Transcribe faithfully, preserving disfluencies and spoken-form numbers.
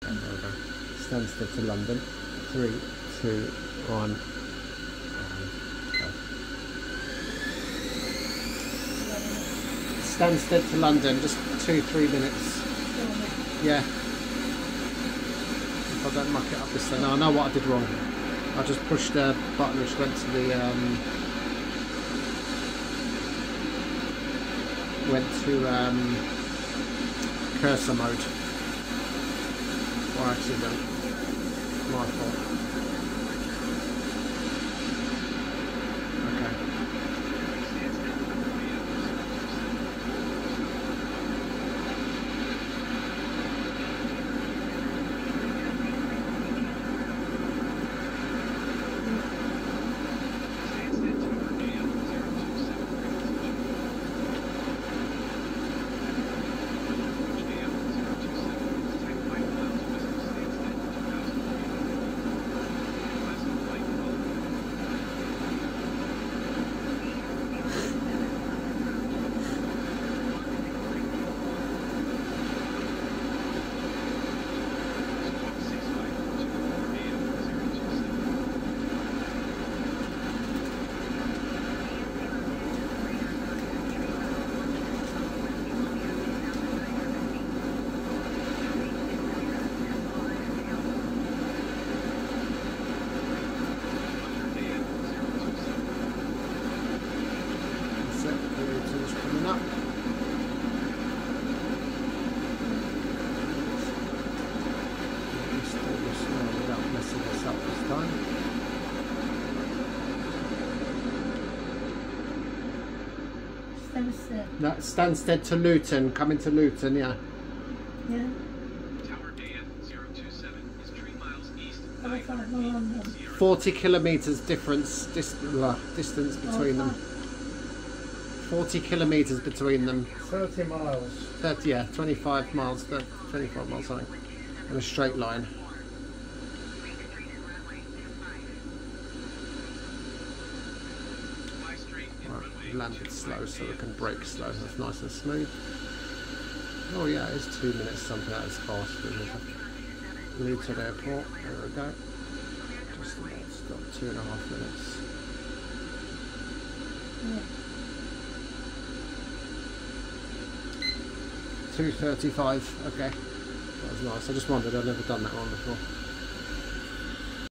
Okay, there we go. Stansted to London. Three, two, one, and go. Stansted to London, just two, three minutes. Yeah. If I don't muck it up this time. No, I know what I did wrong. I just pushed the button which went to the um, went to um, cursor mode. Or accident. My fault. Okay. Stansted. No, Stansted to Luton, coming to Luton, yeah. Yeah. Tower A F zero two seven is three miles east. How is that not London? forty kilometres difference, dis uh, distance between them. forty kilometres between them. thirty miles. thirty, yeah, twenty-five miles, twenty-five miles, something. In a straight line. Right, landed slow so we can brake slow. That's nice and smooth. Oh yeah, it's two minutes something. That is fast. Luton Airport. There we go. Just about stop. Two and a half minutes. Yeah. two thirty-five. Okay, that was nice. I just wondered. I've never done that one before.